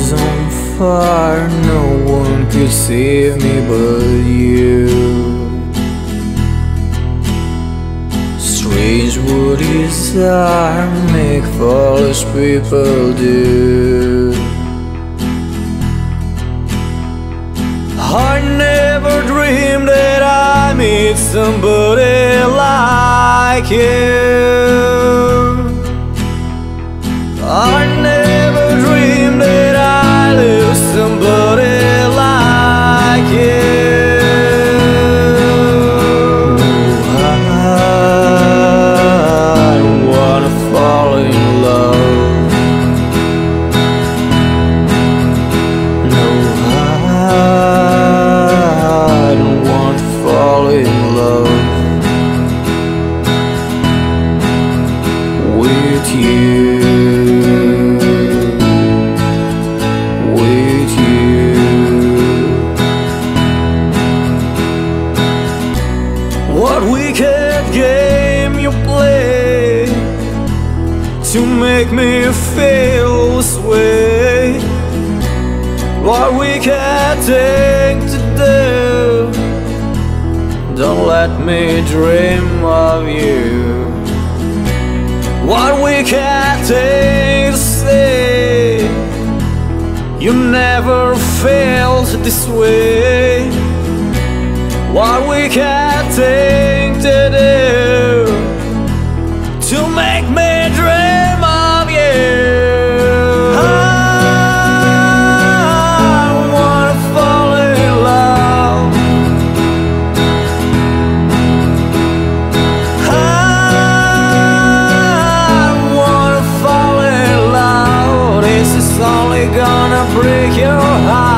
was on fire, no one could save me but you. Strange what desire make foolish people do. I never dreamed that I meet somebody like you. I never dreamed that I lose somebody like you. I don't wanna fall in love. No, I don't want to fall in love with you. What wicked game you play to make me feel this way? What wicked thing to do? Don't let me dream of you. What wicked thing to say? You never felt this way. What we can think to do to make me dream of you. I wanna fall in love. I wanna fall in love. This is only gonna break your heart.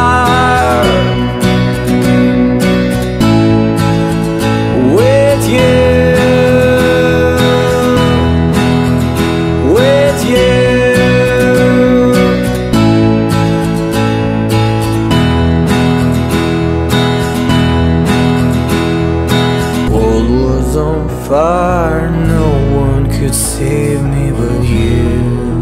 On fire, no one could save me but you.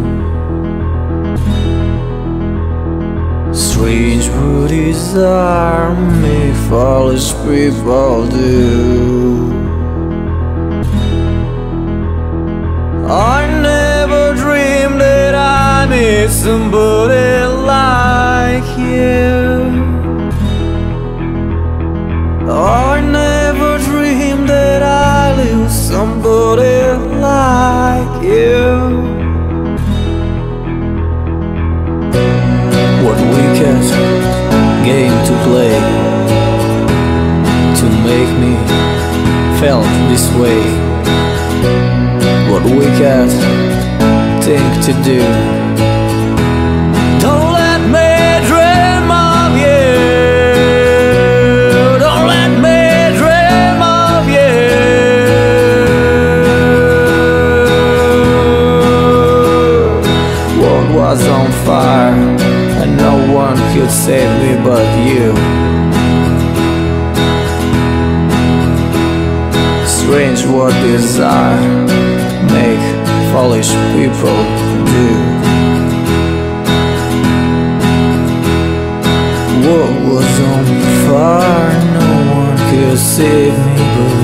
Strange what desire make foolish people do. I never dreamed that I meet somebody like you. I never dreamed that I lose somebody like you. What wicked game to play to make me felt this way? What wicked thing to do? Don't let me dream of you. Don't let me dream of you. World was on fire and no one could save me but you. Strange what desire make foolish people do. World was on fire, no one could save me but